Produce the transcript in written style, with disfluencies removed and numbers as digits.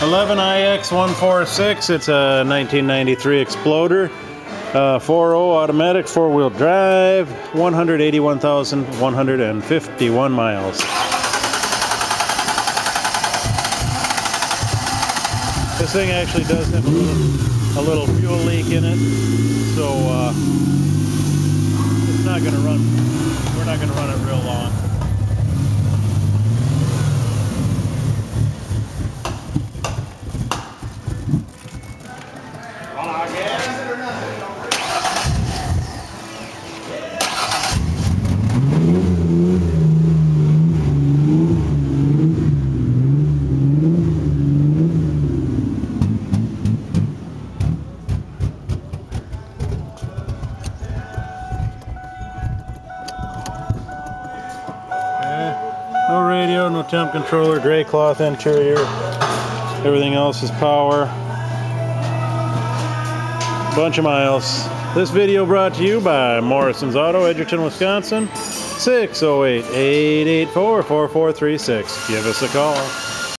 11IX146. It's a 1993 Exploder, 4.0 automatic, four-wheel drive, 181,151 miles. This thing actually does have a little fuel leak in it, so it's not going to run. We're not going to run it real long. No radio, no temp controller, gray cloth interior. Everything else is power. Bunch of miles. This video brought to you by Morrison'S Auto, Edgerton, Wisconsin. 608-884-4436. Give us a call.